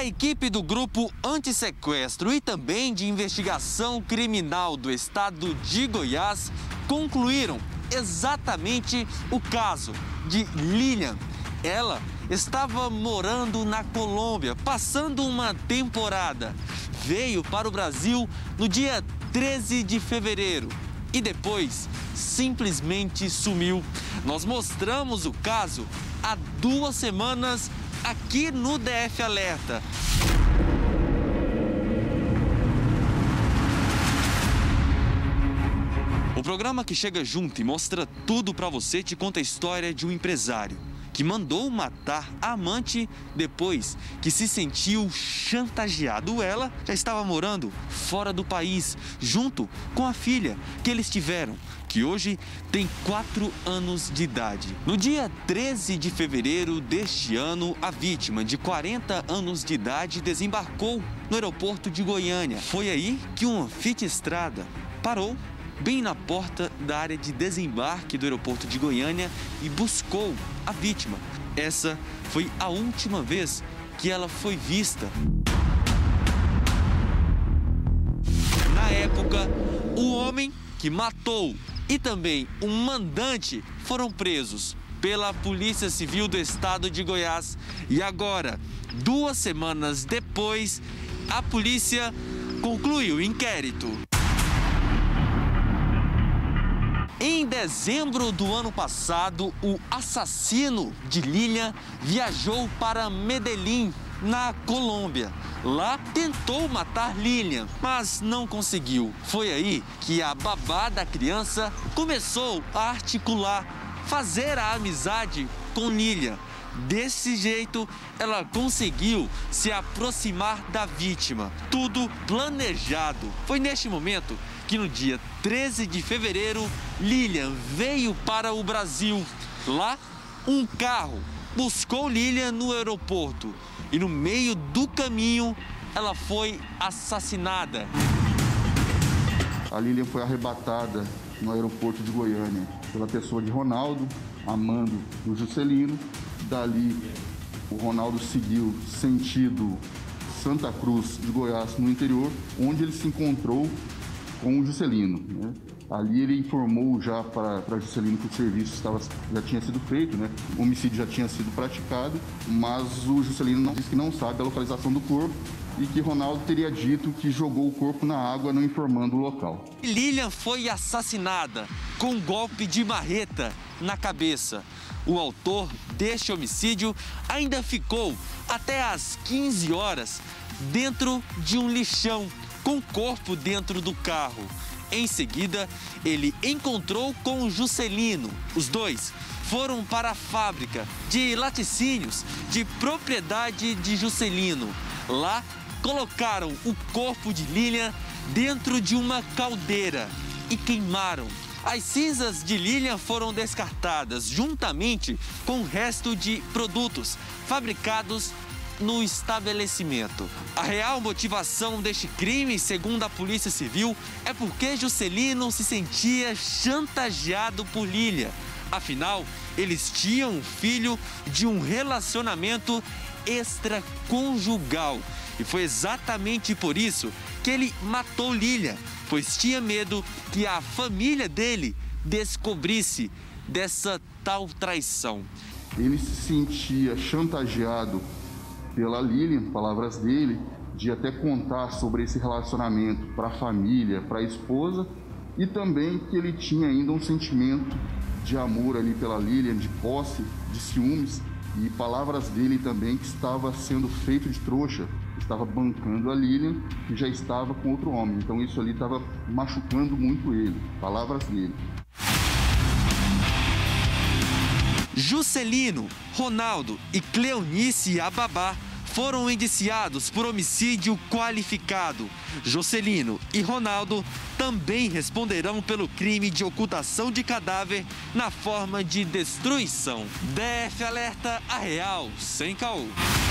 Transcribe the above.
A equipe do Grupo Antissequestro e também de Investigação Criminal do Estado de Goiás concluíram exatamente o caso de Lilian. Ela estava morando na Colômbia, passando uma temporada. Veio para o Brasil no dia 13 de fevereiro e depois simplesmente sumiu. Nós mostramos o caso há 2 semanas aqui no DF Alerta. O programa que chega junto e mostra tudo para você te conta a história de um empresário que mandou matar a amante depois que se sentiu chantageado. Ela já estava morando fora do país, junto com a filha que eles tiveram, que hoje tem 4 anos de idade. No dia 13 de fevereiro deste ano, a vítima, de 40 anos de idade, desembarcou no aeroporto de Goiânia. Foi aí que um anfitestrada parou bem na porta da área de desembarque do aeroporto de Goiânia e buscou a vítima. Essa foi a última vez que ela foi vista. Na época, o homem que matou e também o mandante foram presos pela Polícia Civil do Estado de Goiás. E agora, 2 semanas depois, a polícia concluiu o inquérito. Em dezembro do ano passado, o assassino de Lilian viajou para Medellín, na Colômbia. Lá tentou matar Lilian, mas não conseguiu. Foi aí que a babá da criança começou a articular, fazer a amizade com Lilian. Desse jeito, ela conseguiu se aproximar da vítima. Tudo planejado. Foi neste momento que no dia 13 de fevereiro, Lilian veio para o Brasil. Lá, um carro buscou Lilian no aeroporto e no meio do caminho, ela foi assassinada. A Lilian foi arrebatada no aeroporto de Goiânia pela pessoa de Ronaldo, amando do Juscelino. Dali, o Ronaldo seguiu sentido Santa Cruz de Goiás, no interior, onde ele se encontrou com o Juscelino, né? Ali ele informou já para Juscelino que o serviço já tinha sido feito, né? O homicídio já tinha sido praticado, mas o Juscelino disse que não sabe a localização do corpo e que Ronaldo teria dito que jogou o corpo na água, não informando o local. Lilian foi assassinada com um golpe de marreta na cabeça. O autor deste homicídio ainda ficou até às 15 horas dentro de um lixão, com o corpo dentro do carro. Em seguida, ele encontrou com o Juscelino. Os dois foram para a fábrica de laticínios de propriedade de Juscelino. Lá, colocaram o corpo de Lilian dentro de uma caldeira e queimaram. As cinzas de Lilian foram descartadas juntamente com o resto de produtos fabricados no estabelecimento. A real motivação deste crime, segundo a Polícia Civil, é porque Juscelino se sentia chantageado por Lilian. Afinal, eles tinham um filho de um relacionamento extraconjugal. E foi exatamente por isso que ele matou Lilian, pois tinha medo que a família dele descobrisse dessa tal traição. Ele se sentia chantageado pela Lilian, palavras dele, de até contar sobre esse relacionamento para a família, para a esposa, e também que ele tinha ainda um sentimento de amor ali pela Lilian, de posse, de ciúmes, e palavras dele também que estava sendo feito de trouxa, estava bancando a Lilian, que já estava com outro homem. Então isso ali estava machucando muito ele, palavras dele. Juscelino, Ronaldo e Cleonice, a babá, foram indiciados por homicídio qualificado. Juscelino e Ronaldo também responderão pelo crime de ocultação de cadáver na forma de destruição. DF Alerta, a real, sem caô.